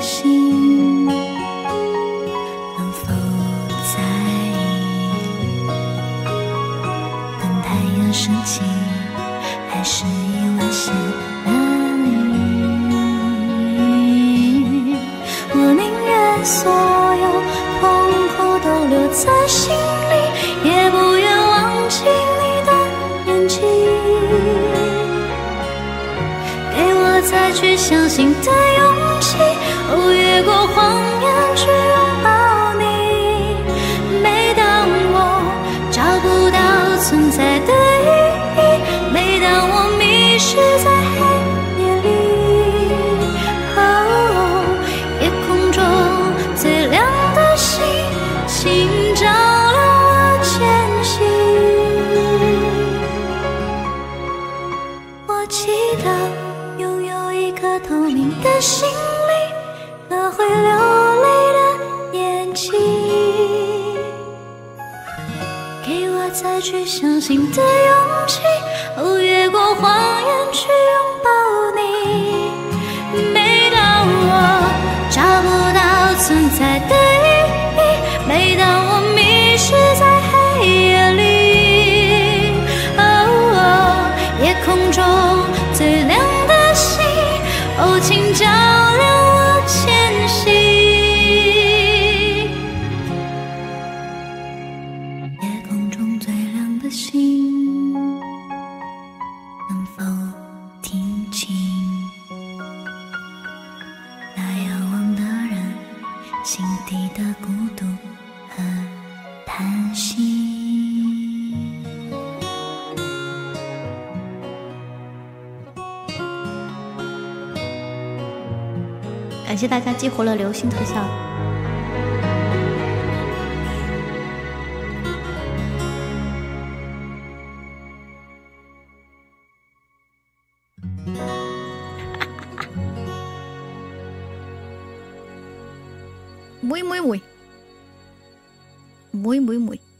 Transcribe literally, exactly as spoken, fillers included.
心，能否在意？等太阳升起，还是意外先来临？我宁愿所有痛苦都留在心里，也不愿忘记你的眼睛。给我再去相信的勇气，哦，越过谎言去拥抱你。每当我找不到存在的意义，每当我迷失在黑夜里，哦，夜空中最亮的星，请照亮我前行。我祈祷拥有一颗透明的心灵和会流泪的眼睛，给我再去相信的勇气，哦，越过谎言去拥抱你。每当我找不到存在的意义，每当我迷失在黑夜里，哦，夜空中最亮的星，哦，请照亮我前行。夜空中最亮的星，能否听清那仰望的人心底的孤独和叹息？感谢大家激活了流星特效。妹妹妹，妹妹妹。